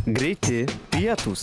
Greiti pietūs.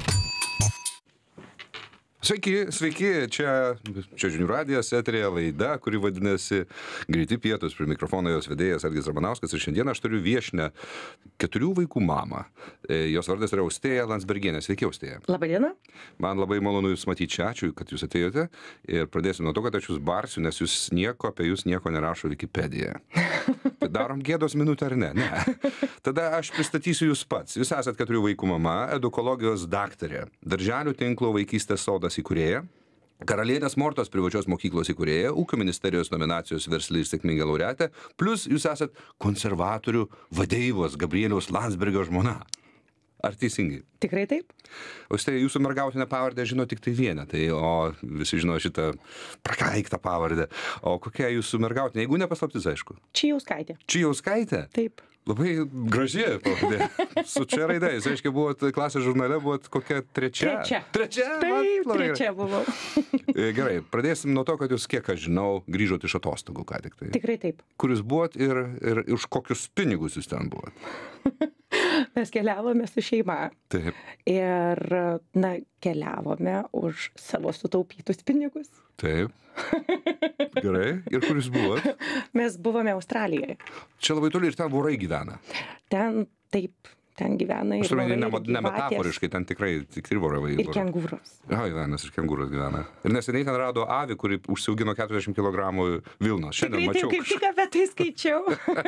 Sveiki, čia Žinių radijas, eterėje laida, kuri vadinasi Greiti pietūs. Prie mikrofono jos vedėjas Algis Ramanauskas ir šiandien aš turiu viešnią 4 vaikų mamą. Jos vardas yra Austėja Landsbergienė. Sveiki, Austėja. Labadiena. Man labai malonu Jūs matyti čia, ačiū, kad Jūs atėjote. Ir pradėsiu nuo to, kad aš Jūs barsiu, nes apie Jūs nieko nerašo Wikipedija. Tai darom gėdos minutę ar ne? Ne. Tada aš pristatysiu Jūs pats. Jūs esat 4 vaikų mama, edukologijos daktarė, darželių tinklo Vaikystės sodas įkūrėja, Karalienės Mortos privačios mokyklos įkūrėja, Ūkio ministerijos nominacijos versli ir sėkminga laureatė, plus Jūs esat konservatorių vadeivos Gabrieliaus Landsbergio žmona. Ar teisingai? Tikrai taip. O štai Jūsų mergautinę pavardę žino tik tai vieną, o visi žino šitą prakeiktą pavardę. O kokia Jūsų mergautinė, jeigu nepaslaptis, aišku? Čijauskaitė. Čijauskaitė? Taip. Labai graži pavardė. Su čia raidais. Reiškia, buvot klasės žurnale, buvot kokia trečia? Trečia? Taip, trečia buvau. Gerai, pradėsim nuo to, kad Jūs, kiek aš žinau, grįžot iš atostogų ką tik tai. Tikrai taip. Kur Jūs buvot ir už kokius pinigus Jūs ten buvot? Mes keliavome su šeima. Taip. Ir, keliavome už savo sutaupytus pinigus. Taip. Gerai. Ir kur Jūs buvot? Mes buvome Australijoje. Čia labai toli ir ten vorai gyvena. Ten gyvena ir vorai, ne metaforiškai, ten tikrai vorai. Ir kengūros. Nes ir kengūros gyvena. Ir neseniai ten rado avį, kuri užsiaugino 40 kg vilnos. Šiandien mačiau. Kaip tik apie tai skaičiau.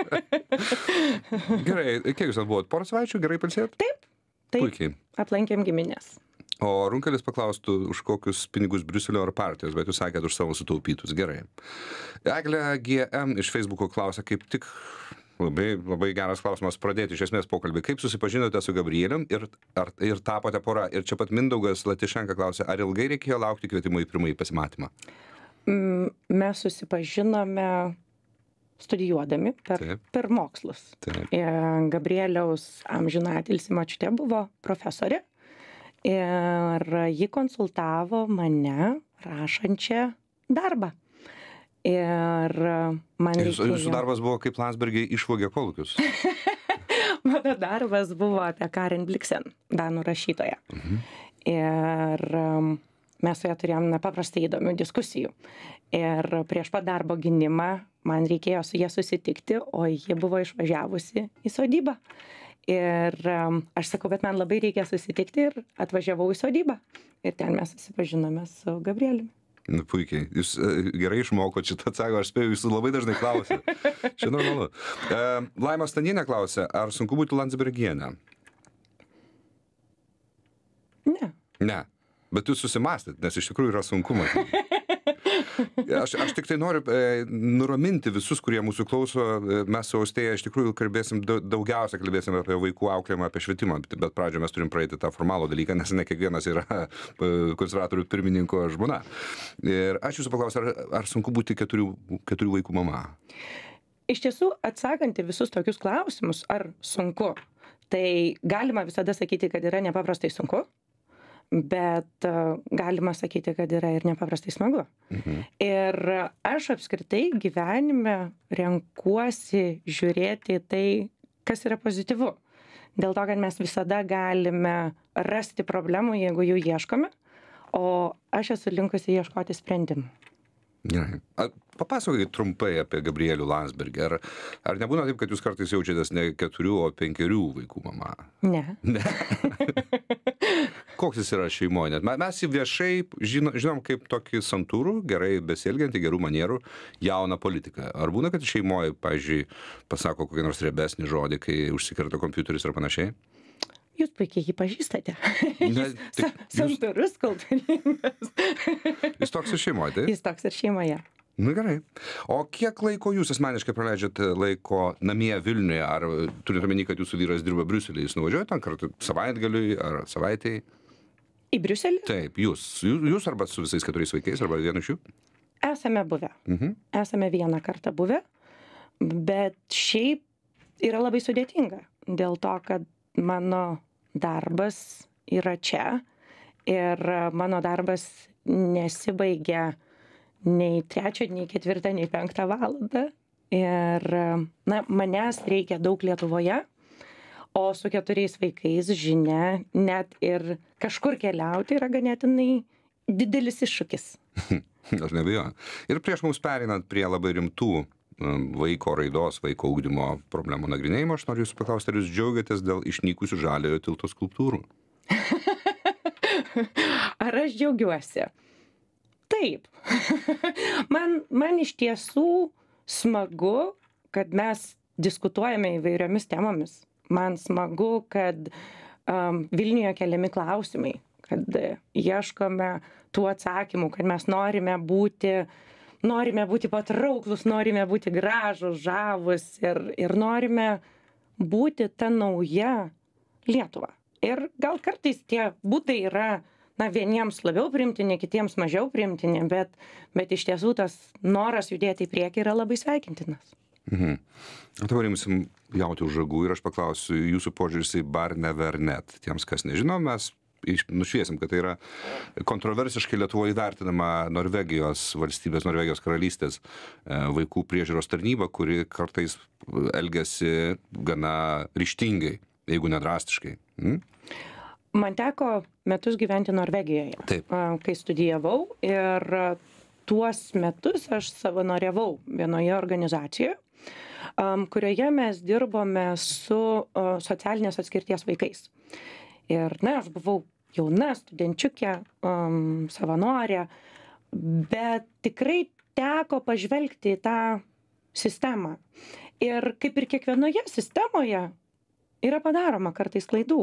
Gerai, kiek Jūs ten buvot? Porą savaičių, gerai pailsėjot? Taip. Puikiai. Aplankėm giminės. O Runkelis paklaustų, už kokius pinigus Briuselio ar partijos, bet Jūs sakėt už savo sutaupytus. Gerai. Eglė GM iš Facebooko klausia, kaip tik labai geras klausimas pradėti iš esmės pokalbį. Kaip susipažinote su Gabrielium ir tapote pora? Ir čia pat Mindaugas Latišenka klausia, ar ilgai reikėjo laukti kvietimo į pirmąjį pasimatymą? Mes susipažinome studijuodami per mokslus. Gabrieliaus amžinatilsį močiutė buvo profesorė ir ji konsultavo mane rašančią darbą. Ir man reikėjo... Jūsų darbas buvo, kaip Landsbergiai išvogė kolūkius? Mano darbas buvo apie Karen Blixen, danų rašytoją. Ir mes su ja turėjom nepaprastai įdomių diskusijų. Ir prieš pat darbo gynimą man reikėjo su ja susitikti, o ji buvo išvažiavusi į sodybą. Ir aš sakau, bet man labai reikia susitikti ir atvažiavau į sodybą. Ir ten mes susipažinome su Gabrieliumi. Puikiai. Jūs gerai išmokot šitą atsakymą, aš spėjau, Jūs labai dažnai klausia. Čia normalu. Laima Stanienė klausia, ar sunku būti Landsbergienė? Ne. Ne. Bet Jūs susimąstėt, nes iš tikrųjų yra sunkumas. Aš tik tai noriu nuraminti visus, kurie mūsų klauso. Mes su Austėja iš tikrųjų daugiausia kalbėsim apie vaikų auklėjimą, apie švietimą, bet pradžioje mes turim praeiti tą formalų dalyką, nes ne kiekvienas yra konservatorių pirmininko žmona. Ir aš Jūsų paklausiu, ar sunku būti 4 vaikų mama? Iš tiesų, atsakant į visus tokius klausimus, ar sunku, tai galima visada sakyti, kad yra nepaprastai sunku. Bet galima sakyti, kad yra ir nepaprastai smagu. Ir aš apskritai gyvenime renkuosi žiūrėti tai, kas yra pozityvu. Dėl to, kad mes visada galime rasti problemų, jeigu jų ieškome, o aš esu linkusi ieškoti sprendimų. Gerai. Papasakokit trumpai apie Gabrielių Landsbergį. Ar nebūna taip, kad Jūs kartais jaučiatės ne 4, o 5 vaikų mama? Ne. Koks jis yra šeimoje? Mes jį viešai žinom kaip tokį santūrų, gerai besielgiantį, gerų manierų, jauną politiką. Ar būna, kad šeimoje, pavyzdžiui, pasako kokį nors riebesnį žodį, kai užsikerta kompiuteris ar panašiai? Jūs puikiai jį pažįstate. Santūrus, kultūringas. Jis toks ir šeimoje, tai? Jis toks ir šeimoje. Gerai. O kiek laiko Jūs asmeniškai praleidžiate laiko namie Vilniuje? Ar turite omeny, kad Jūsų vyras dirba Briuselyje? Jūs nuvažiuojate ten kartu savaitgaliui ar savaitei? Į Briuselį? Taip, jūs arba su visais 4 vaikais, arba vienu iš jų? Esame buvę. Esame vieną kartą buvę, bet šiaip yra labai sudėtinga. Dėl to, kad mano darbas yra čia ir mano darbas nesibaigia nei 3, nei 4, nei 5 valandą. Ir manęs reikia daug Lietuvoje, O su 4 vaikais žinia, net ir kažkur keliauti yra ganėtinai didelis iššūkis. Aš neabejoju. Ir prieš mums pereinant prie labai rimtų vaiko raidos, vaiko ugdymo problemų nagrinėjimo, aš noriu jūsų paklausti, ar jūs džiaugiatės dėl išnykusių žaliojo tilto skulptūrų? Ar aš džiaugiuosi? Taip. man iš tiesų smagu, kad mes diskutuojame įvairiomis temomis. Man smagu, kad Vilniuje keliami klausimai, kad ieškome tų atsakymų, kad mes norime būti patrauklus, norime būti gražūs, žavūs ir norime būti ta nauja Lietuva. Ir gal kartais tie būdai yra, vieniems labiau priimtini, kitiems mažiau priimtini, bet iš tiesų tas noras judėti į priekį yra labai sveikintinas. Dabar imsim jauti už ragų ir aš paklausiu jūsų požiūris į Barnevernet. Tiems, kas nežino, mes nušviesim, kad tai yra kontroversiškai Lietuvoje įvertinama Norvegijos valstybės, Norvegijos karalystės vaikų priežiūros tarnyba, kuri kartais elgiasi gana ryžtingai, jeigu nedrastiškai. Man teko metus gyventi Norvegijoje, Taip. Kai studijavau, ir tuos metus aš savanoriavau vienoje organizacijoje, kurioje mes dirbome su socialinės atskirties vaikais. Ir, aš buvau jauna studenčiukė, savanorė, bet tikrai teko pažvelgti į tą sistemą. Ir kaip ir kiekvienoje sistemoje yra padaroma kartais klaidų,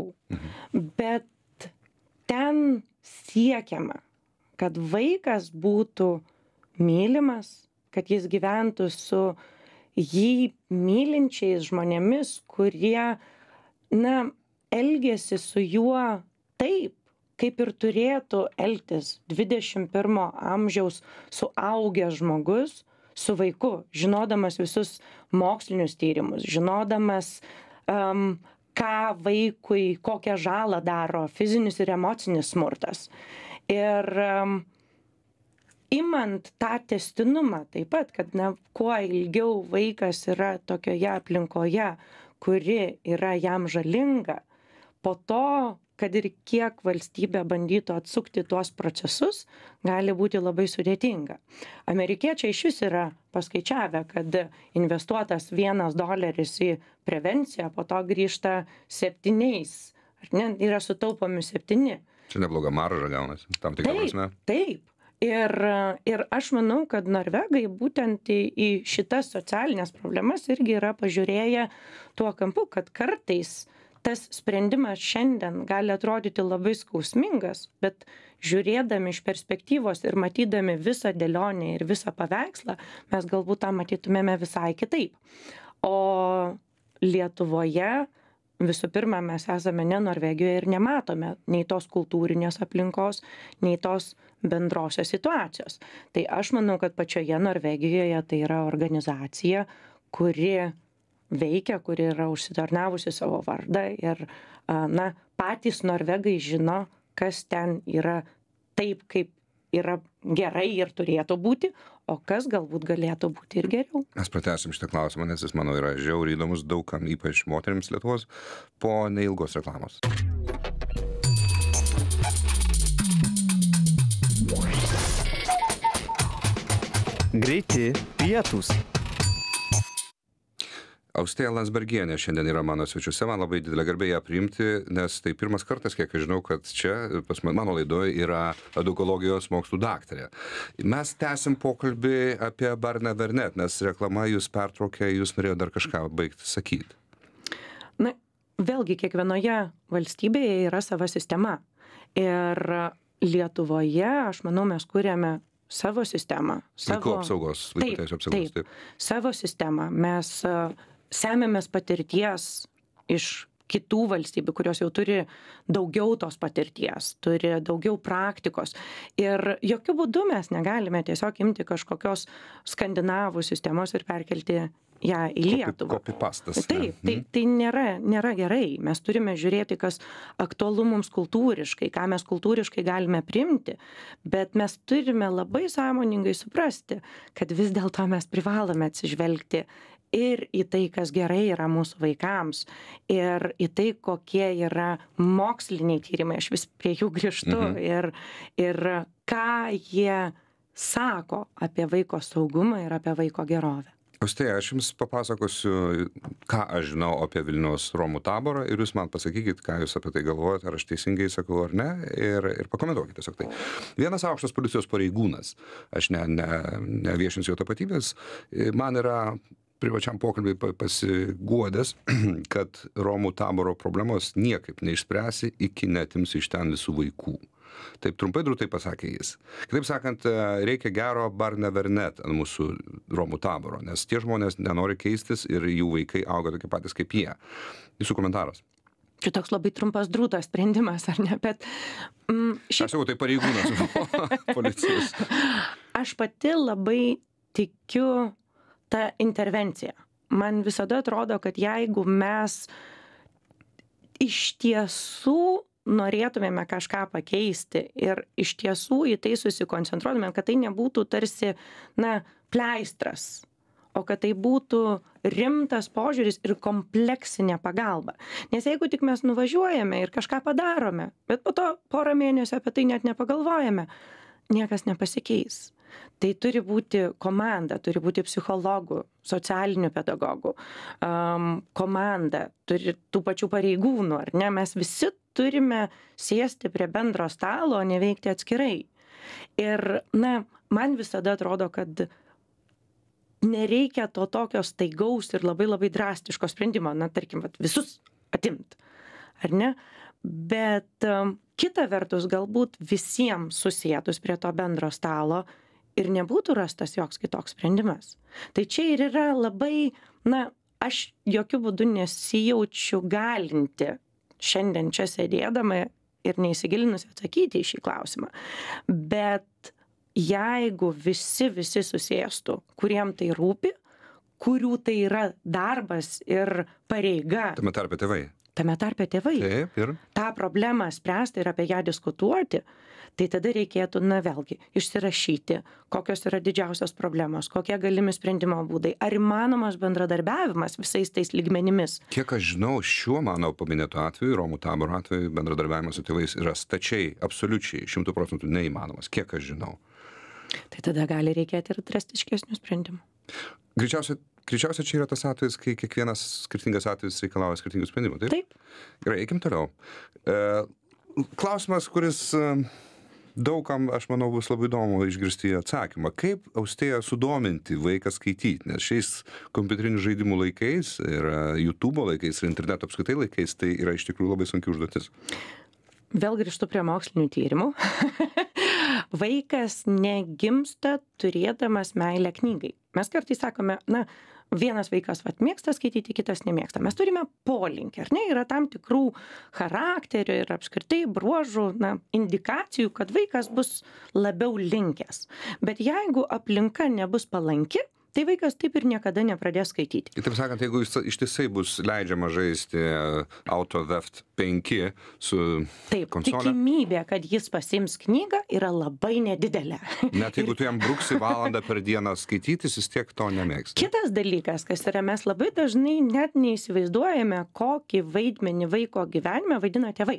bet ten siekiama, kad vaikas būtų mylimas, kad jis gyventų su jį mylinčiais žmonėmis, kurie, elgiasi su juo taip, kaip ir turėtų elgtis 21 amžiaus suaugęs žmogus su vaiku, žinodamas visus mokslinius tyrimus, žinodamas, ką vaikui, kokią žalą daro fizinis ir emocinis smurtas. Ir imant tą tęstinumą taip pat, kad kuo ilgiau vaikas yra tokioje aplinkoje, kuri yra jam žalinga, po to, kad ir kiek valstybė bandytų atsukti tuos procesus, gali būti labai sudėtinga. Amerikiečiai išvis yra paskaičiavę, kad investuotas $1 į prevenciją, po to grįžta 7, ar ne, yra sutaupomi 7. Čia nebloga marža gaunasi, tam tikrą prasme. Taip. Ir aš manau, kad norvegai būtent į šitas socialinės problemas irgi yra pažiūrėję tuo kampu, kad kartais tas sprendimas šiandien gali atrodyti labai skausmingas, bet žiūrėdami iš perspektyvos ir matydami visą dėlionę ir visą paveikslą, mes galbūt tą matytumėme visai kitaip. O Lietuvoje visų pirma, mes esame ne Norvegijoje ir nematome nei tos kultūrinės aplinkos, nei tos bendrosios situacijos. Tai aš manau, kad pačioje Norvegijoje tai yra organizacija, kuri veikia, kuri yra užsitarnavusi savo vardą ir patys norvegai žino, kas ten yra taip, kaip yra gerai ir turėtų būti, o kas galbūt galėtų būti ir geriau. Mes pratęsim šitą klausimą, nes jis, manau, yra žiauriai įdomus daugam, ypač moterims Lietuvos, po neilgos reklamos. Greiti pietūs. Austėja Landsbergienė šiandien yra mano svečiuose, man labai didelė garbė ją priimti, nes tai pirmas kartas, kiek aš žinau, kad čia pas mano laidoje yra edukologijos mokslų daktarė. Mes tęsim pokalbį apie Barnevernet, nes reklama jūs pertraukė, jūs norėjo dar kažką baigti sakyti. Vėlgi, kiekvienoje valstybėje yra sava sistema. Ir Lietuvoje, aš manau, mes kuriame savo sistemą. Vaikų apsaugos, vaikų teisių apsaugos, taip. Savo sistemą. Mes semiamės patirties iš kitų valstybių, kurios jau turi daugiau tos patirties, turi daugiau praktikos. Ir jokių būdų mes negalime tiesiog imti kažkokios skandinavų sistemos ir perkelti ją į Lietuvą. Copy-pastas. Taip, tai nėra gerai. Mes turime žiūrėti, kas aktualu mums kultūriškai, ką mes kultūriškai galime priimti, bet mes turime labai sąmoningai suprasti, kad vis dėlto mes privalome atsižvelgti ir į tai, kas gerai yra mūsų vaikams, ir į tai, kokie yra moksliniai tyrimai, aš vis prie jų grįžtu, ir ką jie sako apie vaiko saugumą ir apie vaiko gerovę. Austėja, aš jums papasakosiu, ką aš žinau apie Vilniaus Romų taborą ir jūs man pasakykit, ką jūs apie tai galvojate, ar aš teisingai sakau ar ne, ir pakomentuokite tiesiog tai. Vienas aukštas policijos pareigūnas, aš neviešinsiu jo tapatybės, man yra privačiam pokalbiai pasiguodęs, kad Romų taboro problemos niekaip neišspręsi, iki neatims iš ten visų vaikų. Taip trumpai drūtai pasakė jis. Kitaip sakant, reikia gero Barne Vernet ant mūsų Romų taboro, nes tie žmonės nenori keistis ir jų vaikai auga tokie patys kaip jie. Jūsų komentaras. Čia toks labai trumpas drūtas sprendimas, ar ne? Bet Aš sakau, tai pareigūnas policijos. Aš pati labai tikiu tą intervenciją. Man visada atrodo, kad jeigu mes iš tiesų norėtumėme kažką pakeisti ir iš tiesų į tai susikoncentruotumėm, kad tai nebūtų tarsi, pleistras, o kad tai būtų rimtas požiūris ir kompleksinė pagalba. Nes jeigu tik mes nuvažiuojame ir kažką padarome, bet po to porą mėnesių apie tai net nepagalvojame, niekas nepasikeis. Tai turi būti komanda, turi būti psichologų, socialinių pedagogų, komanda, turi tų pačių pareigūnų, ar ne? Mes visi turime sėsti prie bendro stalo, o neveikti atskirai. Ir, man visada atrodo, kad nereikia to tokio staigaus ir labai labai drastiško sprendimo, tarkim, visus atimt, ar ne? Bet kita vertus, galbūt visiems susėtus prie to bendro stalo ir nebūtų rastas joks kitoks sprendimas. Tai čia ir yra labai, aš jokių būdų nesijaučiu galinti šiandien čia sėdėdama ir neįsigilinusi atsakyti į šį klausimą. Bet jeigu visi susėstų, kuriem tai rūpi, kurių tai yra darbas ir pareiga. Tame tarpe tėvai. Taip, ir tą problemą spręsti ir apie ją diskutuoti, tai tada reikėtų, vėlgi, išsirašyti, kokios yra didžiausios problemos, kokie galimi sprendimo būdai, ar įmanomas bendradarbiavimas visais tais lygmenimis. Kiek aš žinau, šiuo mano paminėto atveju, Romų taboro atveju, bendradarbiavimas su tėvais yra stačiai, absoliučiai, 100% neįmanomas. Kiek aš žinau. Tai tada gali reikėti ir drastiškesnių sprendimų. Greičiausiai čia yra tas atvejis, kai kiekvienas skirtingas atvejis reikalauja skirtingų sprendimų, taip? Taip. Gerai, eikim toliau. Klausimas, kuris daugam, aš manau, bus labai įdomu išgirsti atsakymą. Kaip, Austėja, sudominti vaiką skaityti? Nes šiais kompiuterinių žaidimų laikais ir YouTube laikais ir interneto apskritai laikais tai yra iš tikrųjų labai sunki užduotis. Vėl grįžtu prie mokslinių tyrimų. Vaikas negimsta turėdamas meilę knygai. Mes kartais sakome, vienas vaikas mėgsta skaityti, kitas nemėgsta. Mes turime polinkį, ar ne? Yra tam tikrų charakterių ir apskritai bruožų, indikacijų, kad vaikas bus labiau linkęs. Bet jeigu aplinka nebus palanki, tai vaikas taip ir niekada nepradės skaityti. Kitaip sakant, jeigu ištisai bus leidžiama žaisti Auto Theft 5 su konsolė. Tikimybė, kad jis pasiims knygą, yra labai nedidelė. Net jeigu tu jam bruksi valandą per dieną skaitytis, jis tiek to nemėgsta. Kitas dalykas, kas yra, mes labai dažnai net neįsivaizduojame, kokį vaidmenį vaiko gyvenime vaidina tėvai.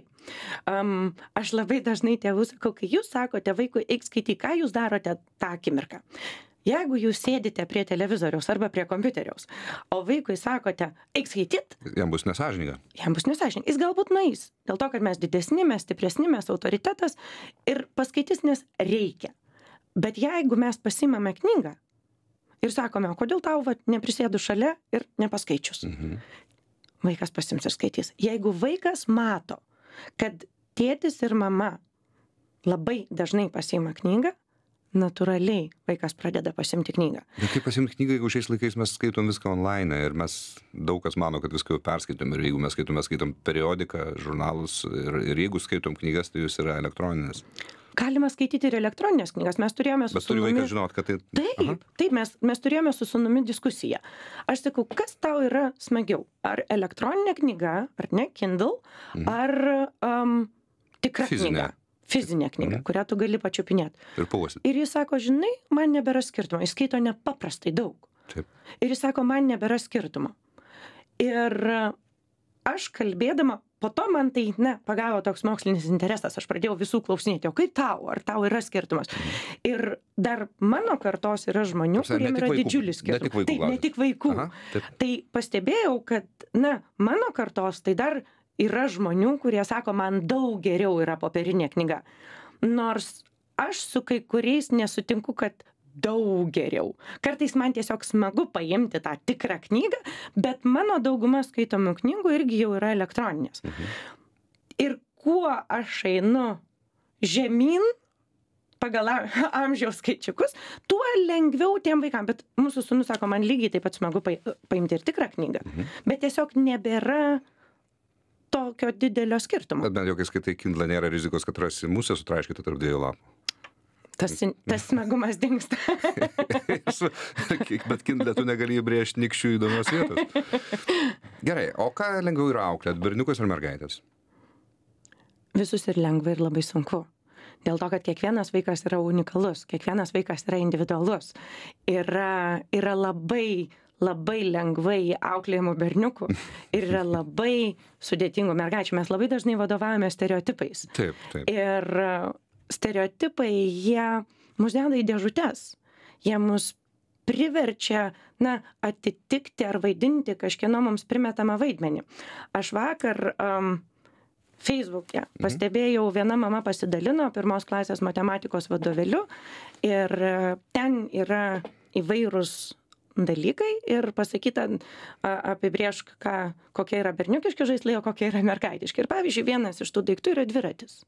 Aš labai dažnai tėvų sakau, kai jūs sakote vaikui, eik skaityk, ką jūs darote tą akimirką. Jeigu jūs sėdite prie televizoriaus arba prie kompiuteriaus, o vaikui sakote, eik skaityt, jam bus nesąžininga. Jis galbūt nueis, dėl to, kad mes didesni, mes stipresni, mes autoritetas ir paskaitys, nes reikia. Bet jeigu mes pasimame knygą ir sakome, kodėl tau neprisėdu šalia ir nepaskaičius, vaikas pasims ir skaitys. Jeigu vaikas mato, kad tėtis ir mama labai dažnai pasiima knygą, natūraliai vaikas pradeda pasimti knygą. Bet kaip pasimti knygą, jeigu šiais laikais mes skaitom viską online ir mes daug kas mano, kad viską jau perskaitom ir jeigu mes skaitom periodiką, žurnalus ir jeigu skaitom knygas, tai jūs yra elektroninės. Galima skaityti ir elektroninės knygas. Mes turėjome su Bet turi vaikas žinot, kad tai... Taip, mes turėjome su sūnumi diskusiją. Aš sakau, kas tau yra smagiau? Ar elektroninė knyga, ar ne, Kindle, ar tikra knyga? Fizinė knyga, kurią tu gali pačiupinėti. Ir pauosit. Ir jis sako, žinai, man nebėra skirtumo, jis skaito nepaprastai daug. Taip. Ir jis sako, man nebėra skirtumo. Ir aš kalbėdama, po to man tai, pagavo toks mokslinis interesas, aš pradėjau visų klausinėti, o kaip tau, ar tau yra skirtumas? Ir dar mano kartos yra žmonių, kuriem yra didžiulis skirtumas. Taip, ne tik vaikų. Aha, tai pastebėjau, kad, mano kartos tai dar yra žmonių, kurie sako, man daug geriau yra popierinė knyga. Nors aš su kai kuriais nesutinku, kad daug geriau. Kartais man tiesiog smagu paimti tą tikrą knygą, bet mano dauguma skaitomų knygų irgi jau yra elektroninės. Ir kuo aš einu žemyn pagal amžiaus skaičiukus, tuo lengviau tiem vaikam. Bet mūsų sūnus sako, man lygiai taip pat smagu paimti ir tikrą knygą. Bet tiesiog nebėra tokio didelio skirtumo. Bet bent jau, kai skaitai Kindle, nėra rizikos, kad rasi musę sutraiškytą tarp dviejų lapų. Tas smagumas dingsta. Bet Kindle tu negali įbrėžti nikščių įdomios vietos. Gerai, o ką lengviau yra auklėt, berniukas ar mergaitės? Visus ir lengva ir labai sunku. Dėl to, kad kiekvienas vaikas yra unikalus, kiekvienas vaikas yra individualus. Yra labai lengvai auklėjimų berniukų ir yra labai sudėtingų mergaičių. Mes labai dažnai vadovavome stereotipais. Taip. Ir stereotipai, jie mus deda į dėžutes. Jie mus priverčia, atitikti ar vaidinti kažkieno mums primetamą vaidmenį. Aš vakar Facebook'e pastebėjau, viena mama pasidalino 1 klasės matematikos vadovėliu ir ten yra įvairūs dalykai ir pasakyta, apibrėžk, kokie yra berniukiški žaislai, o kokie yra mergaitiški. Ir pavyzdžiui, vienas iš tų daiktų yra dviratis.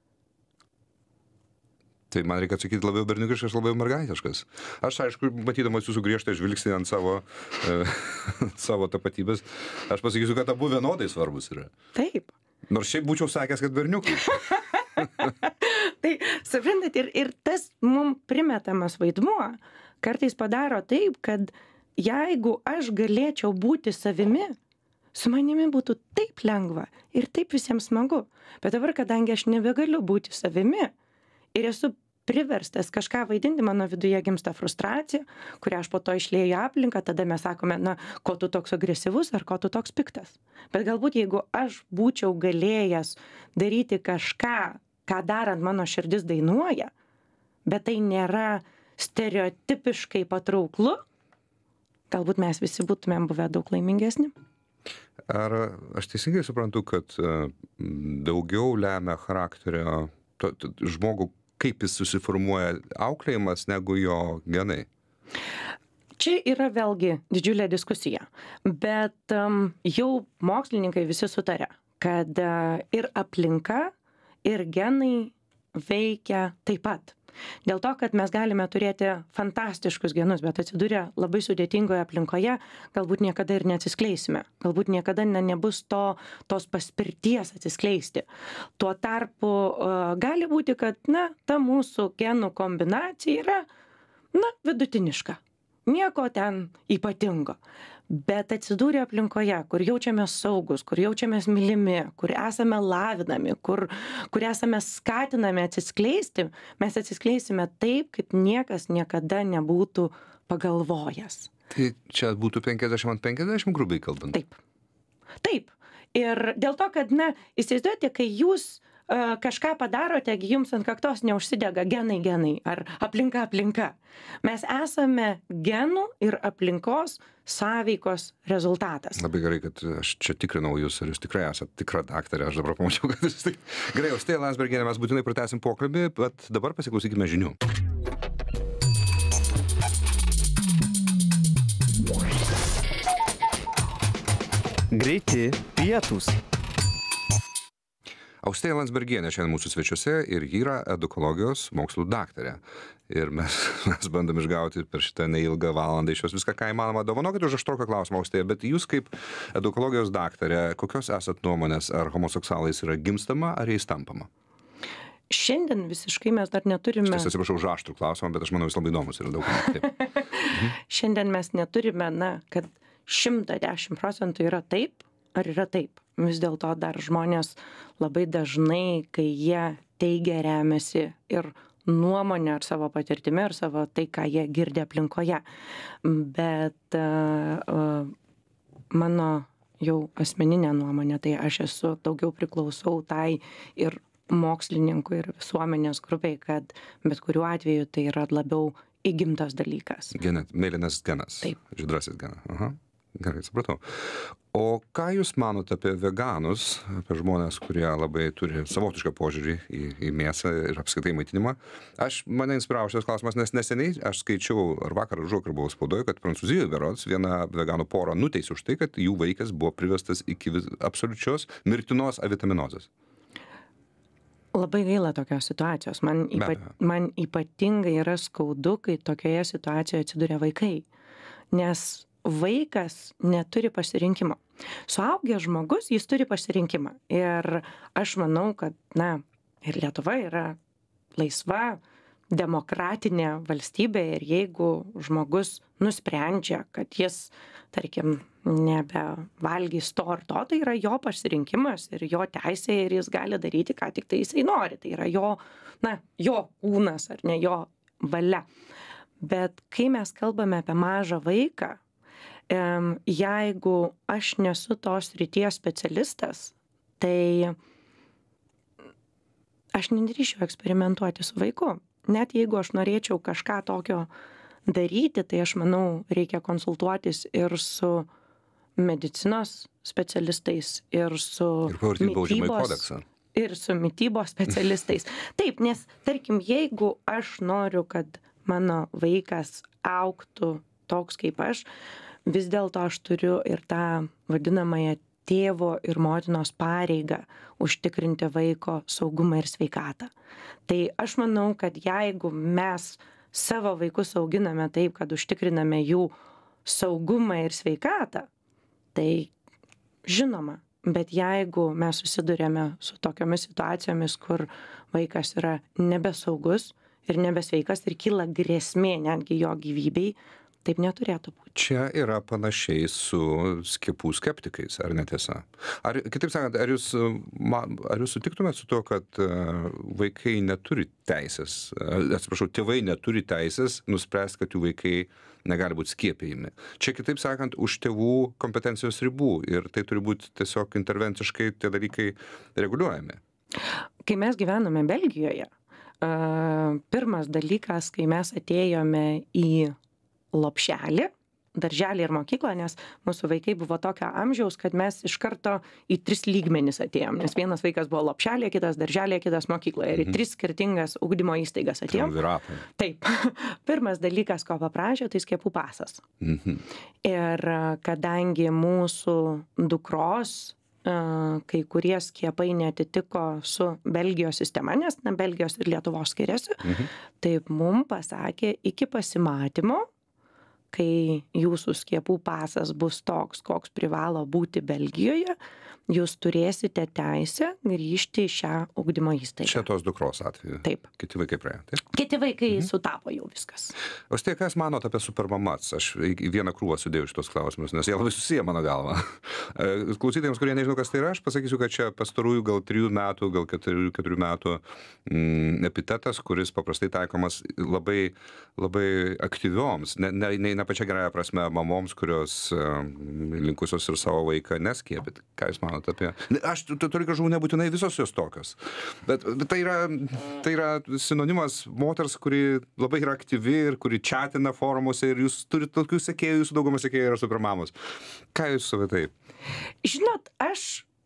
Tai man reikia atsakyti labiau berniukiškas, labiau mergaitiškas. Aš, aišku, matydamas jūsų griežtą žvilgsnį ant savo tapatybės, aš pasakysiu, kad abu vienodai svarbus yra. Taip. Nors šiaip būčiau sakęs, kad berniukai. Tai, suprantat, ir tas mums primetamas vaidmuo kartais padaro taip, kad jeigu aš galėčiau būti savimi, su manimi būtų taip lengva ir taip visiems smagu. Bet dabar, kadangi aš nebegaliu būti savimi, ir esu priverstas kažką vaidinti, mano viduje gimsta frustracija, kurią aš po to išlieju į aplinką, tada mes sakome, ko tu toks agresyvus ar ko tu toks piktas. Bet galbūt jeigu aš būčiau galėjęs daryti kažką, ką darant mano širdis dainuoja, bet tai nėra stereotipiškai patrauklu, galbūt mes visi būtumėm buvę daug laimingesni. Ar aš teisingai suprantu, kad daugiau lemia charakterio žmogų, kaip jis susiformuoja auklėjimas, negu jo genai? Čia yra vėlgi didžiulė diskusija, bet jau mokslininkai visi sutarė, kad ir aplinka, ir genai veikia taip pat. Dėl to, kad mes galime turėti fantastiškus genus, bet atsidūrę labai sudėtingoje aplinkoje, galbūt niekada ir neatsiskleisime. Galbūt niekada nebus tos paspirties atsiskleisti. Tuo tarpu gali būti, kad ta mūsų genų kombinacija yra vidutiniška. Nieko ten ypatingo. Bet atsidūrę aplinkoje, kur jaučiamės saugus, kur jaučiamės mylimi, kur esame lavinami, kur esame skatinami atsiskleisti, mes atsiskleisime taip, kaip niekas niekada nebūtų pagalvojęs. Tai čia būtų 50-50, grubiai kalbant. Taip. Ir dėl to, kad, įsivaizduojate, kai jūs kažką padarote, jums ant kaktos neužsidega genai ar aplinka. Mes esame genų ir aplinkos sąveikos rezultatas. Labai gerai, kad aš čia tikrinau jūs, ar jūs tikrai esate tikra daktarė, aš dabar pamačiau, kad jūs tik... Gerai, Austėja Landsbergienė, mes būtinai pratęsim pokalbį, bet dabar pasiklausykime žinių. Greiti pietūs. Austėja Landsbergienė šiandien mūsų svečiuose ir ji yra edukologijos mokslų daktarė. Ir mes bandom išgauti per šitą neilgą valandą iš jos viską, ką įmanoma. Dovanokit už aštroką klausimą, Austėja, bet jūs kaip edukologijos daktarė, kokios esat nuomonės, ar homoseksualais yra gimstama, ar jais tampama? Šiandien visiškai mes dar neturime... Aš atsiprašau už aštrų klausimą, bet aš manau, jis labai įdomus yra daug. Šiandien mes neturime, kad 110% yra taip, ar yra taip. Vis dėlto dar žmonės labai dažnai, kai jie teigia remiasi ir nuomonę ar savo patirtimi ar savo tai, ką jie girdi aplinkoje. Bet mano jau asmeninė nuomonė, tai aš daugiau priklausau tai ir mokslininkų ir visuomenės grupiai, kad bet kuriuo atveju tai yra labiau įgimtas dalykas. Mėlynas genas. Taip. Žydrasis genas. Aha. Gerai, supratau. O ką jūs manote apie veganus, apie žmonės, kurie labai turi savotišką požiūrį į mėsą ir apskritai maitinimą? Mane inspiravo šitas klausimas, nes neseniai aš skaičiau, ar vakar buvau spaudoje, kad Prancūzijoje berods viena veganų porą nuteisė už tai, kad jų vaikas buvo privestas iki absoliučios mirtinos avitaminozės. Labai gaila tokios situacijos. Man ypatingai yra skaudu, kai tokioje situacijoje atsiduria vaikai. Nes vaikas neturi pasirinkimo. Suaugęs žmogus, jis turi pasirinkimą. Ir aš manau, kad, ir Lietuva yra laisva, demokratinė valstybė ir jeigu žmogus nusprendžia, kad jis, tarkim, nebevalgys to ar to, tai yra jo pasirinkimas ir jo teisė ir jis gali daryti, ką tik tai jisai nori. Tai yra jo kūnas ar ne jo valia. Bet kai mes kalbame apie mažą vaiką, jeigu aš nesu tos srities specialistas, tai aš nedrįsčiau eksperimentuoti su vaiku. Net jeigu aš norėčiau kažką tokio daryti, tai aš manau, reikia konsultuotis ir su medicinos specialistais, ir su mitybos specialistais. Taip, nes, tarkim, jeigu aš noriu, kad mano vaikas augtų toks kaip aš, vis dėlto aš turiu ir tą vadinamąją tėvo ir motinos pareigą užtikrinti vaiko saugumą ir sveikatą. Tai aš manau, kad jeigu mes savo vaikus auginame taip, kad užtikriname jų saugumą ir sveikatą, tai žinoma, bet jeigu mes susidurėme su tokiomis situacijomis, kur vaikas yra nebesaugus ir nebesveikas ir kyla grėsmė netgi jo gyvybei, taip neturėtų būti. Čia yra panašiai su skiepų skeptikais, ar netiesa? Ar, kitaip sakant, ar jūs sutiktumėt su to, kad vaikai neturi teisės, tėvai neturi teisės nuspręsti, kad jų vaikai negali būti skiepijami? Čia, kitaip sakant, už tėvų kompetencijos ribų ir tai turi būti tiesiog intervenciškai tie dalykai reguliuojami. Kai mes gyvenome Belgijoje, pirmas dalykas, kai mes atėjome į lopšelį, darželį ir mokyklą, nes mūsų vaikai buvo tokio amžiaus, kad mes iš karto į 3 lygmenis atėjom, nes vienas vaikas buvo lopšelė, kitas darželė, kitas mokykloje ir į 3 skirtingas ugdymo įstaigas atėjom. Taip. Pirmas dalykas, ko paprašė, tai skiepų pasas. Ir kadangi mūsų dukros kai kurie skiepai neatitiko su Belgijos sistema, nes Belgijos ir Lietuvos skiriasi, taip mum pasakė iki pasimatymo, kai jūsų skiepų pasas bus toks, koks privalo būti Belgijoje, jūs turėsite teisę grįžti į šią ugdymo įstaigą. Čia tos dukros atveju. Taip. Kiti vaikai praėjo, taip? Kiti vaikai sutapo jau viskas. O štai, ką jūs manot apie supermamats? Aš į vieną krūvą sudėjau šitos klausimus, nes jie labai susiję mano galva. Klausytojams, kurie nežinau, kas tai yra, aš pasakysiu, kad čia pastarųjų gal 3 metų, gal 4 metų epitetas, kuris paprastai taikomas labai, labai aktyvioms, ne pačia gerąja prasme mamoms, kurios linkusios ir savo vaiką neskiepyti. Ką jūs manot apie? Aš turiu kažkų nebūtinai visos jos tokios. Bet tai yra sinonimas moters, kuri labai yra aktyvi ir kuri chatina forumuose ir jūs turite tokių sekėjų, jūsų daugumą sekėjų yra supermamos. Ką jūs apie tai? Žinot, aš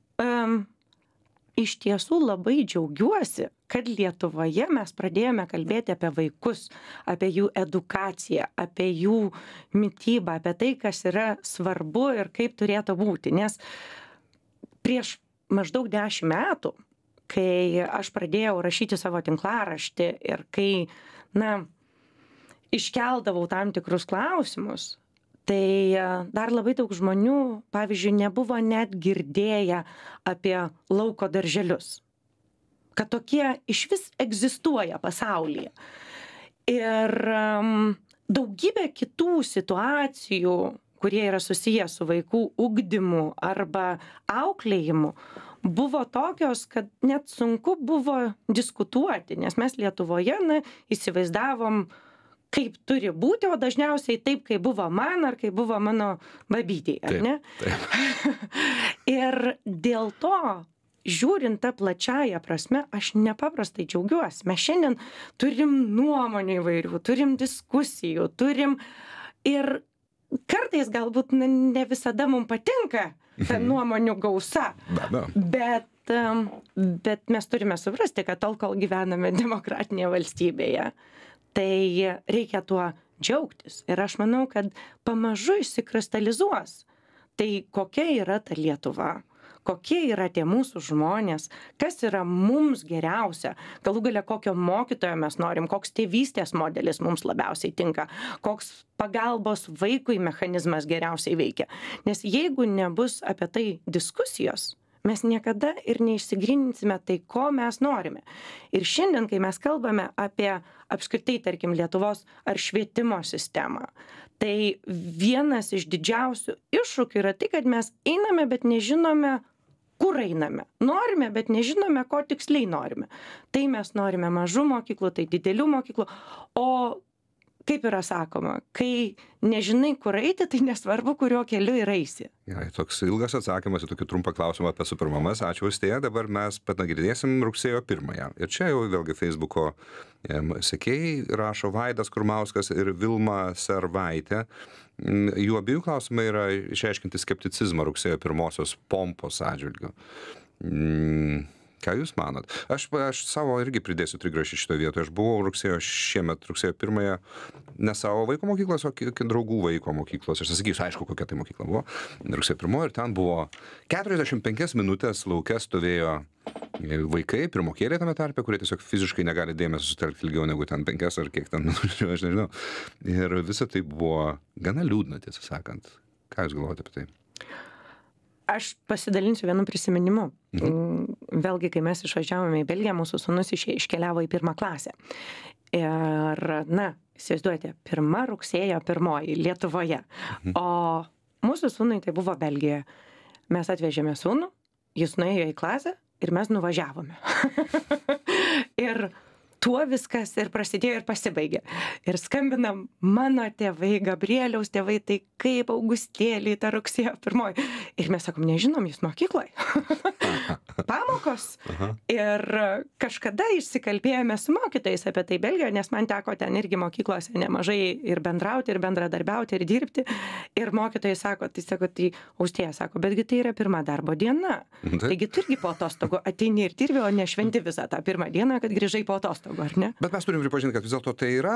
iš tiesų labai džiaugiuosi, kad Lietuvoje mes pradėjome kalbėti apie vaikus, apie jų edukaciją, apie jų mitybą, apie tai, kas yra svarbu ir kaip turėtų būti. Nes prieš maždaug 10 metų, kai aš pradėjau rašyti savo tinklaraštį ir kai, iškeldavau tam tikrus klausimus, tai dar labai daug žmonių, pavyzdžiui, nebuvo net girdėję apie lauko darželius. Kad tokie išvis egzistuoja pasaulyje. Ir daugybė kitų situacijų, kurie yra susiję su vaikų ugdymu arba auklėjimu, buvo tokios, kad net sunku buvo diskutuoti, nes mes Lietuvoje įsivaizdavom, kaip turi būti, o dažniausiai taip, kaip buvo man ar kaip buvo mano babytei, ar ne? Taip. Ir dėl to, žiūrint tą plačiąją prasme, aš nepaprastai džiaugiuosi. Mes šiandien turim nuomonių įvairių, turim diskusijų, turim ir kartais galbūt ne visada mums patinka ta nuomonių gausa, bet mes turime suprasti, kad tol, kol gyvename demokratinėje valstybėje, tai reikia tuo džiaugtis. Ir aš manau, kad pamažu išsikristalizuos. Tai kokia yra ta Lietuva, kokie yra tie mūsų žmonės, kas yra mums geriausia, galų gale kokio mokytojo mes norim, koks tėvystės modelis mums labiausiai tinka, koks pagalbos vaikui mechanizmas geriausiai veikia. Nes jeigu nebus apie tai diskusijos, mes niekada ir neišsigryninsime tai, ko mes norime. Ir šiandien, kai mes kalbame apie apskritai, tarkim, Lietuvos ar švietimo sistemą, tai vienas iš didžiausių iššūkių yra tai, kad mes einame, bet nežinome, kur einame. Norime, bet nežinome, ko tiksliai norime. Tai mes norime mažų mokyklų, tai didelių mokyklų, o kaip yra sakoma, kai nežinai, kur eiti, tai nesvarbu, kuriuo keliu ir eisi. Gerai, toks ilgas atsakymas į tokį trumpą klausimą apie supermamas. Ačiū, Austėja. Dabar mes panagrinėsim rugsėjo 1. Ir čia jau vėlgi Facebooko sekėjai rašo Vaidas Kurmauskas ir Vilma Servaitė. Jų abiejų klausimai yra išaiškinti skepticizmą rugsėjo 1 pompos atžvilgiu. Ką jūs manot? Aš savo irgi pridėsiu trigrašį šitoje vietoje. Aš buvau šiemet rugsėjo 1 ne savo vaiko mokyklos, o draugų vaiko mokyklos. Aš sakysiu, aišku, kokia tai mokykla buvo. Rugsėjo 1 ir ten buvo 45 minutės lauke stovėjo vaikai, pirmokėliai tame tarpe, kurie tiesiog fiziškai negali dėmesio sutelkti ilgiau negu ten 5 ar kiek ten, aš nežinau. Ir visa tai buvo gana liūdna, tiesą sakant. Ką jūs galvojate apie tai? Aš pasidalinsiu vienu prisiminimu. Vėlgi, kai mes išvažiavome į Belgiją, mūsų sūnus iškeliavo į 1 klasę. Ir, įsivaizduojate, 1 rugsėjo 1 Lietuvoje. O mūsų sūnui tai buvo Belgijoje. Mes atvežėme sūnų, jis nuėjo į klasę ir mes nuvažiavome. Ir tuo viskas ir prasidėjo ir pasibaigė. Ir skambinam mano tėvai, Gabrieliaus tėvai, tai kaip Augustėlį tą rugsėjo 1. Ir mes sakom, nežinom, jis mokykloje. Pamokos. Ir kažkada išsikalbėjome su mokytojais apie tai Belgijoje, nes man teko ten irgi mokyklose nemažai ir bendrauti, ir bendradarbiauti, ir dirbti. Ir mokytojai sako, tai Austėja sako, betgi tai yra 1 darbo diena. Taigi tu irgi po atostogų ateini ir dirbi, o nešventi visą tą 1 dieną, kad grįžai po atostogų. Ar ne? Bet mes turim pripažinti, kad vis dėlto tai yra,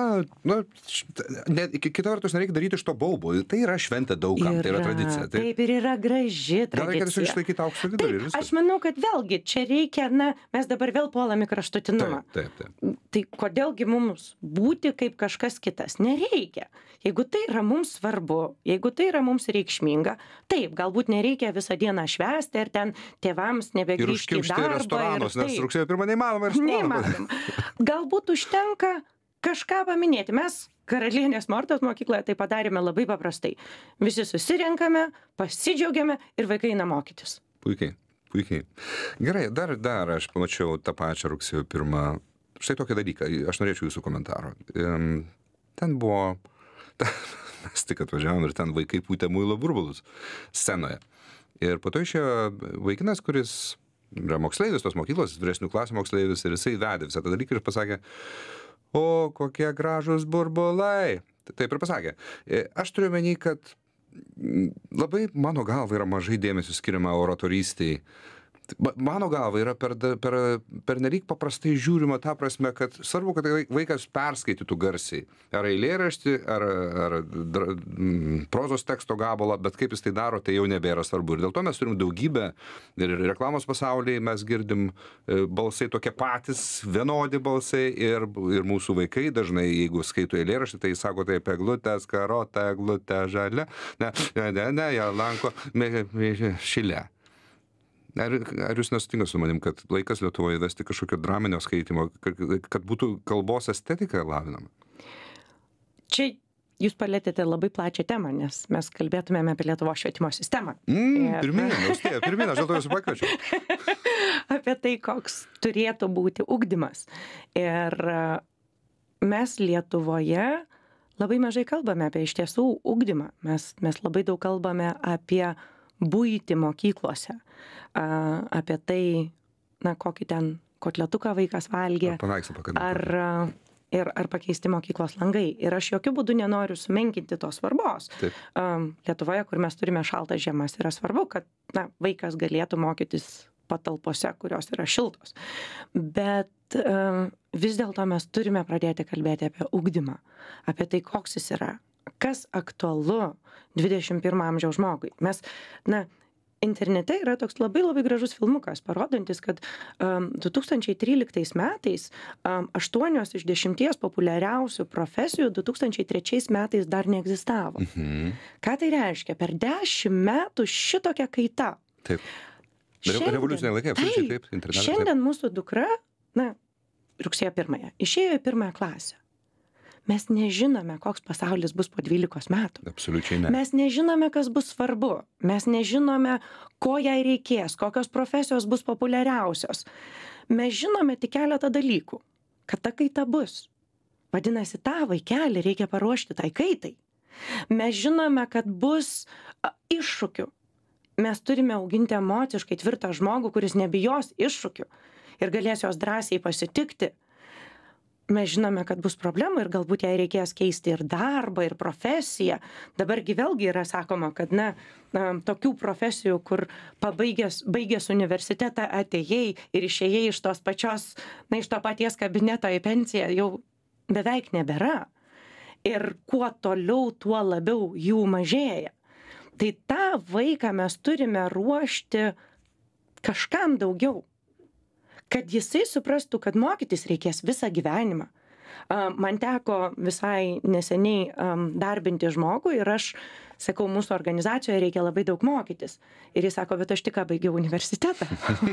kita vertus nereikia daryti iš to baubo. Tai yra šventė daugam, tai yra tradicija. Taip ir yra graži tradicija. Gal reikia tiesiog išlaikyti aukso vidurį ir viskas. Aš manau, kad vėlgi čia reikia, mes dabar vėl puolam į kraštutinumą. Taip. Tai kodėlgi mums būti kaip kažkas kitas? Nereikia. Jeigu tai yra mums svarbu, jeigu tai yra mums reikšminga, taip, galbūt nereikia visą dieną švęsti ir ten tėvams nebegrįžti į darbą. Restoranus, nes rugsėjo 1 neįmanoma ir neįmanoma. Galbūt užtenka kažką paminėti. Mes Karalienės Mortos mokykloje tai padarėme labai paprastai. Visi susirenkame, pasidžiaugiame ir vaikai eina mokytis. Puikiai. Gerai, dar aš pamačiau tą pačią rugsėjo 1. Štai tokį dalyką. Aš norėčiau jūsų komentaro. Ten buvo... Mes tik atvažiavom ir ten vaikai pūtė muilo burbulus scenoje. Ir po to išėjo vaikinas, kuris yra moksleivis tos mokyklos, vyresnių klasių moksleivis, ir jisai vedė visą tą dalyką ir pasakė, o kokie gražūs burbulai. Taip ir pasakė. Aš turiu menį, kad labai, mano galva, yra mažai dėmesio skiriama oratorystei. Mano galva yra per nelyg paprastai žiūrima tą prasme, kad svarbu, kad vaikas perskaitytų garsiai. Ar eilėraštį, ar prozos teksto gabalą, bet kaip jis tai daro, tai jau nebėra svarbu. Ir dėl to mes turim daugybę, ir reklamos pasaulyje mes girdim balsai tokie patys, vienodi balsai, ir mūsų vaikai dažnai, jeigu skaito eilėraštį, tai sako taip, eglutės, karota, eglutė, žalia, ne, jie lanko šilę. Ar jūs nesutinkat su manim, kad laikas Lietuvoje įvesti kažkokio draminio skaitimo, kad būtų kalbos estetika lavinama? Čia jūs palėtėte labai plačią temą, nes mes kalbėtumėme apie Lietuvos švietimo sistemą. Ir- Pirmyn, aš dėl to jūsų pakviečiau. apie tai, koks turėtų būti ugdymas. Ir mes Lietuvoje labai mažai kalbame apie iš tiesų ugdymą. Mes labai daug kalbame apie buitį mokyklose, apie tai, na, kokį ten kotletuką vaikas valgė, Paveikslą pakabinti. ar pakeisti mokyklos langai. Ir aš jokių būdų nenoriu sumenkinti tos svarbos. Taip. Lietuvoje, kur mes turime šaltas žiemas, yra svarbu, kad na, vaikas galėtų mokytis patalpose, kurios yra šiltos. Bet vis dėlto mes turime pradėti kalbėti apie ugdymą, apie tai, koks jis yra, kas aktualu 21 amžiaus žmogui. Mes, na, internete yra toks labai labai gražus filmukas, parodantis, kad 2013 metais 8 iš 10 populiariausių profesijų 2003 metais dar neegzistavo. Ką tai reiškia? Per 10 metų šitokia kaita. Taip. Revoliuciniai laikai, absoliučiai taip. Internetas. Šiandien mūsų dukra, na, rugsėjo 1 išėjo į 1 klasę. Mes nežinome, koks pasaulis bus po 12 metų. Absoliučiai ne. Mes nežinome, kas bus svarbu. Mes nežinome, ko jai reikės, kokios profesijos bus populiariausios. Mes žinome tik keletą dalykų, kad ta kaita bus. Vadinasi, tą vaikelį reikia paruošti tai kaitai. Mes žinome, kad bus iššūkių. Mes turime auginti emociškai tvirtą žmogų, kuris nebijos iššūkių ir galės jos drąsiai pasitikti. Mes žinome, kad bus problemų ir galbūt jai reikės keisti ir darbą, ir profesiją. Dabargi vėlgi yra sakoma, kad na, tokių profesijų, kur baigęs universitetą atėjai ir išėjai iš tos pačios, na, iš to paties kabineto į pensiją, jau beveik nebėra. Ir kuo toliau, tuo labiau jų mažėja. Tai tą vaiką mes turime ruošti kažkam daugiau. Kad jisai suprastų, kad mokytis reikės visą gyvenimą. Man teko visai neseniai darbinti žmogų ir aš sakau, mūsų organizacijoje reikia labai daug mokytis. Ir jis sako, bet aš tik ką baigiau universitetą.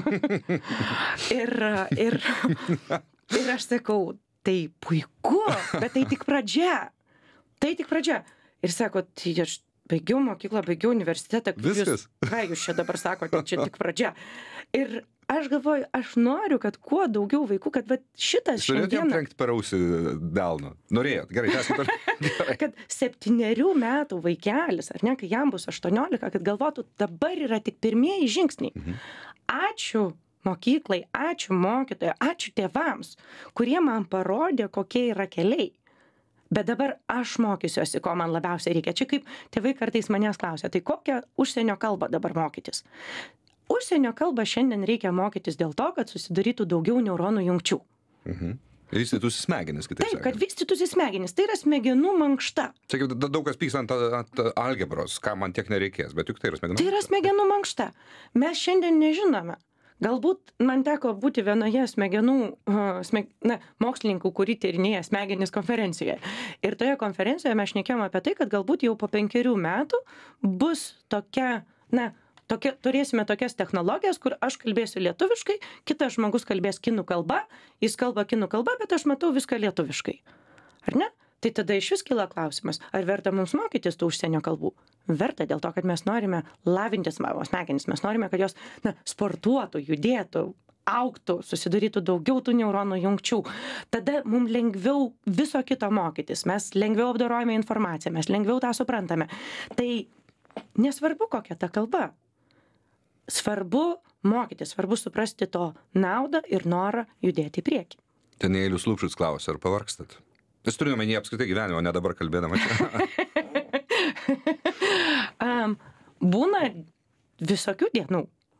ir aš sakau, tai puiku, bet tai tik pradžia. Tai tik pradžia. Ir sako, tai aš baigiau mokyklą, baigiau universitetą. Viskas. Ką jūs čia dabar sakote, čia tik pradžia. Ir aš galvoju, aš noriu, kad kuo daugiau vaikų, kad va, šitas Norėjot jam šiandieną, trenkti per ausį delną. Norėjot, gerai, tęskite. kad 7 metų vaikelis, ar ne, kai jam bus 18, kad galvotų, dabar yra tik pirmieji žingsniai. Ačiū mokyklai, ačiū mokytojai, ačiū tėvams, kurie man parodė, kokie yra keliai. Bet dabar aš mokysiuosi, ko man labiausiai reikia. Čia kaip tėvai kartais manęs klausia, tai kokią užsienio kalbą dabar mokytis? Užsienio kalbą šiandien reikia mokytis dėl to, kad susidarytų daugiau neuronų jungčių. Vystytųsi smegenis, kitaip Taip, sakant. kad vystytųsi smegenys. Tai yra smegenų mankšta. Čia kaip daug kas pyksta ant algebros, ką man tiek nereikės, bet juk tai yra smegenų. Tai yra smegenų mankšta. Mes šiandien nežinome. Galbūt man teko būti vienoje mokslininkų, kuri tyrinėja smegenis konferencijoje. Ir toje konferencijoje mes šnekėjome apie tai, kad galbūt jau po 5 metų bus turėsime tokias technologijas, kur aš kalbėsiu lietuviškai, kitas žmogus kalbės kinų kalba, jis kalba kinų kalba, bet aš matau viską lietuviškai. Ar ne? Tai tada iš vis kyla klausimas, ar verta mums mokytis tų užsienio kalbų? Verta dėl to, kad mes norime lavinti savo smegenis, mes norime, kad jos sportuotų, judėtų, augtų, susidarytų daugiau tų neuronų jungčių. Tada mums lengviau viso kito mokytis, mes lengviau apdorojame informaciją, mes lengviau tą suprantame. Tai nesvarbu, kokia ta kalba. Svarbu mokytis, svarbu suprasti to naudą ir norą judėti į priekį. Ten Eilius Lukšus klausia, ar pavargstat? Jis turime menį apskritai gyvenimą, ne dabar kalbėdama čia. Būna visokių dienų.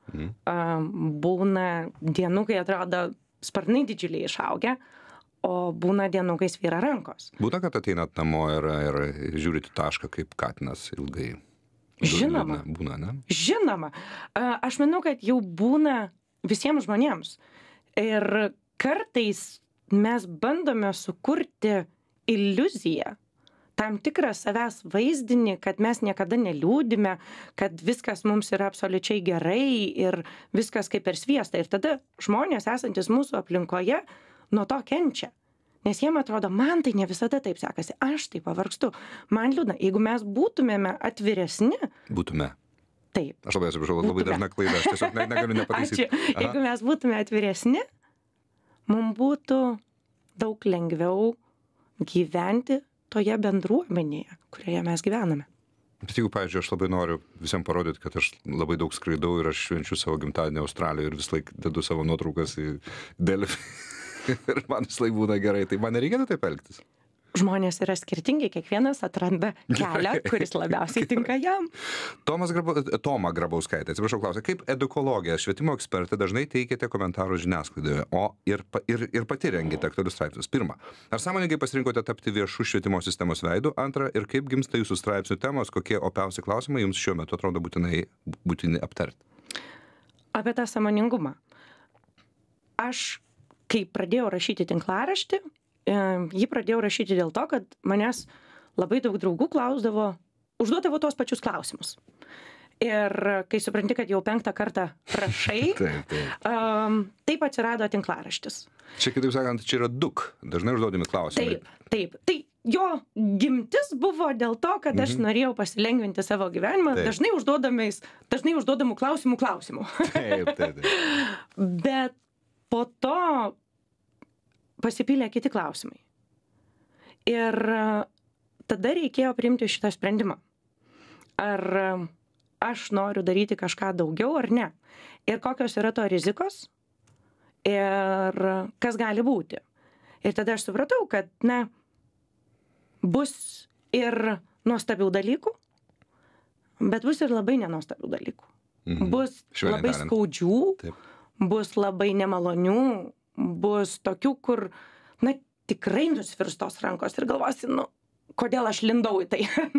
Būna dienų, kai atrodo sparnai didžiuliai išaugę, o būna dienų, kai svyra rankos. Būna, kad ateinat namo ir žiūrite tašką kaip katinas ilgai. Žinoma. Būna, ne? Žinoma. Aš manau, kad jau būna visiems žmonėms. Ir kartais mes bandome sukurti iliuziją, tam tikrą savęs vaizdinį, kad mes niekada neliūdime, kad viskas mums yra absoliučiai gerai ir viskas kaip per sviestą. Ir tada žmonės esantis mūsų aplinkoje nuo to kenčia. Nes jiem atrodo, man tai ne visada taip sekasi, aš tai pavargstu. Man liūdna, jeigu mes būtumėme atviresni, Būtume. taip. Aš labai atsiprašau, labai Būtume. dažna klaida, aš tiesiog negaliu nepataisyti. Ačiū. Jeigu mes būtume atviresni, mums būtų daug lengviau gyventi toje bendruomenėje, kurioje mes gyvename. Bet jeigu, pavyzdžiui, aš labai noriu visiems parodyti, kad aš labai daug skraidau ir aš švenčiu savo gimtadienį Australijoje ir vis laik dedu savo nuotraukas į Delfi ir man vis laik būna gerai, tai man nereikėtų taip elgtis. Žmonės yra skirtingi, kiekvienas atranda kelią, kuris labiausiai tinka jam. Toma Grabauskaitė, atsiprašau, klausia, kaip edukologija, švietimo ekspertė dažnai teikiate komentarų žiniasklaidoje, o ir pati rengite aktualius straipsnius. Pirma, ar sąmoningai pasirinkote tapti viešų švietimo sistemos veidu? Antra, ir kaip gimsta jūsų straipsnių temos, kokie opiausi klausimai jums šiuo metu atrodo būtini aptarti? Apie tą sąmoningumą. Aš, kai pradėjau rašyti tinklaraštį, jį pradėjau rašyti dėl to, kad manęs labai daug draugų užduodavo tuos pačius klausimus. Ir kai supranti, kad jau 5. kartą prašai, taip atsirado tinklaraštis. Čia, kitaip sakant, čia yra duk, dažnai užduodami klausimai. Taip. Tai jo gimtis buvo dėl to, kad aš norėjau pasilengvinti savo gyvenimą dažnai užduodamų klausimų. Taip. Bet po to pasipylė kiti klausimai. Ir tada reikėjo priimti šitą sprendimą. Ar aš noriu daryti kažką daugiau ar ne? Ir kokios yra to rizikos? Ir kas gali būti? Ir tada aš supratau, kad, bus ir nuostabių dalykų, bet bus ir labai nenuostabių dalykų. Bus labai skaudžių, bus labai nemalonių, bus tokių, kur, tikrai nusvirstos rankos ir galvosi, kodėl aš lindau į tai.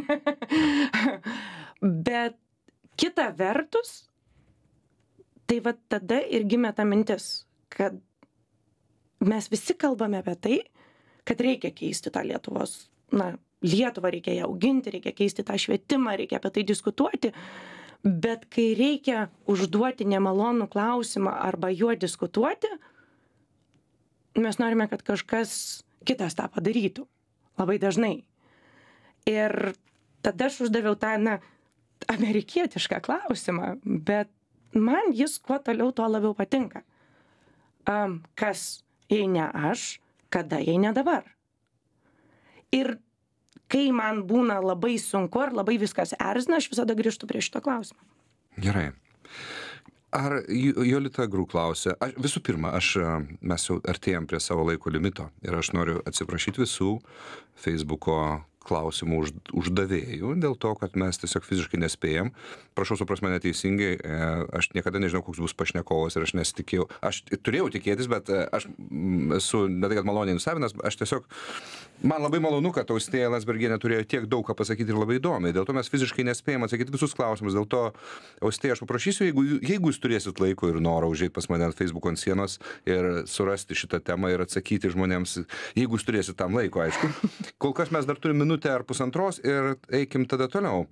Bet kita vertus, tai va tada ir gimė ta mintis, kad mes visi kalbame apie tai, kad reikia keisti tą Lietuvą reikia ją auginti, reikia keisti tą švietimą, reikia apie tai diskutuoti, bet kai reikia užduoti nemalonų klausimą arba juo diskutuoti, mes norime, kad kažkas kitas tą padarytų. Labai dažnai. Ir tada aš uždaviau tą, amerikietišką klausimą, bet man jis kuo toliau, tuo labiau patinka. Kas, jei ne aš, kada, jei ne dabar? Ir kai man būna labai sunku ar labai viskas erzina, aš visada grįžtu prie šito klausimo. Gerai. Ar Jolita Grų klausė, visų pirma, mes jau artėjam prie savo laiko limito ir aš noriu atsiprašyti visų Facebooko klausimų uždavėjų dėl to, kad mes tiesiog fiziškai nespėjam. Prašau supras mane teisingai, aš niekada nežinau, koks bus pašnekovas ir aš nesitikėjau. Aš turėjau tikėtis, bet aš esu ne tai, kad maloniai nustebinas, aš tiesiog, man labai malonu, kad Austėja Landsbergienė turėjo tiek daug ką pasakyti ir labai įdomiai. Dėl to mes fiziškai nespėjam atsakyti visus klausimus. Dėl to, Austėja, aš paprašysiu, jeigu jūs turėsit laiko ir noro užeiti pas mane ant Facebook ant sienos ir surasti šitą temą ir atsakyti žmonėms, jeigu jūs turėsit tam laiko, aišku. Kol kas mes dar turime minutę ar pusantros ir eikim tada toliau.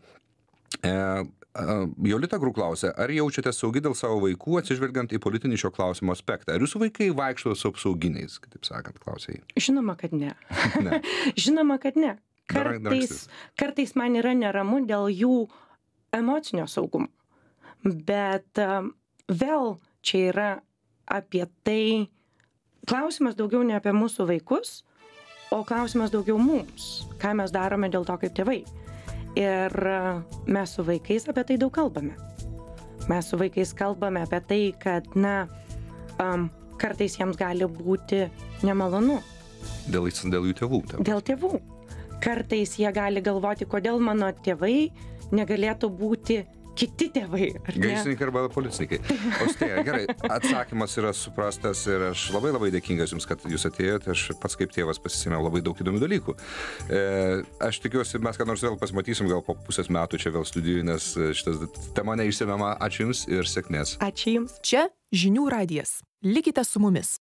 Jolita Grų klausė, ar jaučiate saugi dėl savo vaikų atsižvelgiant į politinį šio klausimo aspektą? Ar jūsų vaikai vaikšto su apsauginiais, kitaip sakant, klausė jį? Žinoma, kad ne. Žinoma, kad ne. Kartais man yra neramu dėl jų emocinio saugumo. Bet vėl čia yra apie tai, klausimas daugiau ne apie mūsų vaikus, o klausimas daugiau mums, ką mes darome dėl to kaip tėvai. Ir mes su vaikais apie tai daug kalbame. Mes su vaikais kalbame apie tai, kad, kartais jiems gali būti nemalonu. Dėl jų tėvų. Dėl tėvų. Kartais jie gali galvoti, kodėl mano tėvai negalėtų būti kiti tėvai. Gaisrininkai arba policininkai. Austėja, gerai, atsakymas yra suprastas ir aš labai dėkingas jums, kad jūs atėjote. Aš pats kaip tėvas pasisėmiau labai daug įdomių dalykų. Aš tikiuosi, mes kad nors vėl pasimatysim, gal po pusės metų čia vėl studijoje, nes šitas tema neišsemiama. Ačiū jums ir sėkmės. Ačiū jums. Čia Žinių radijas. Likite su mumis.